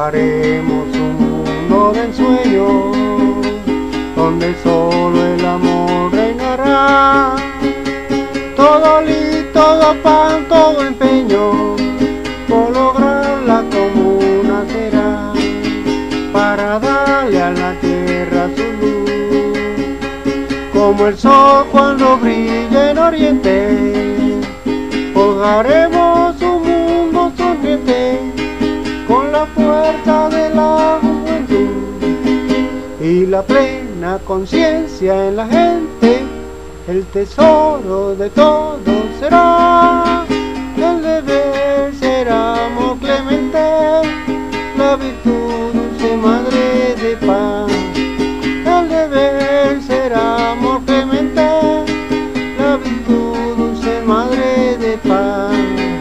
Forjaremos un mundo de ensueño, donde solo el amor reinará. Todo todo pan, todo empeño, por lograrla comuna será, para darle a la tierra su luz, como el sol cuando brilla en oriente. Forjaremos un mundo sonriente, con la fuerza de la juventud y la plena conciencia en la gente. El tesoro de todos será, el deber será amor clemente, la virtud dulce madre de paz. El deber será amor clemente, la virtud dulce madre de paz.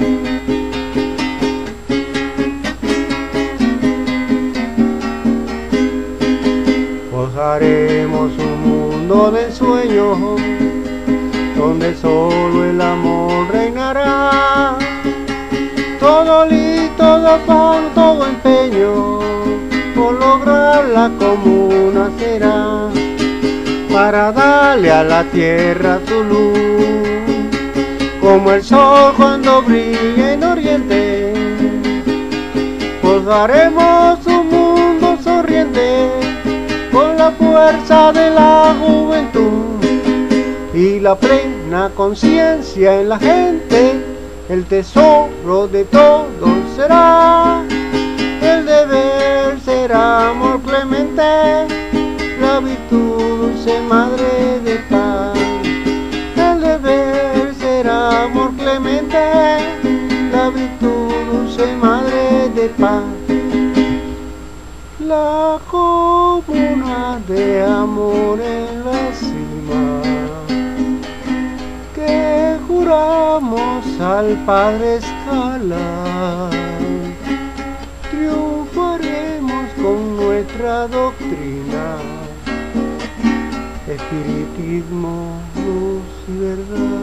Forjaremos un mundo de sueños, donde solo el amor reinará. Todo todo pan, todo empeño, por lograrla comuna será, para darle a la tierra su luz, como el sol cuando brilla en oriente. Forjaremos un mundo sonriente, con la fuerza de la juventud y la plena conciencia en la gente. El tesoro de todos será, el deber será amor clemente, la virtud dulce madre de paz. El deber será amor clemente, la virtud dulce madre de paz. La comuna de amor en la cima, que juramos al Padre escalar. Triunfaremos con nuestra doctrina, espiritismo, luz y verdad.